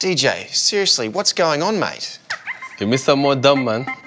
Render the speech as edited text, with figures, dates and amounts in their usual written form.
DJ, seriously, what's going on, mate? Give me some more dumb, man.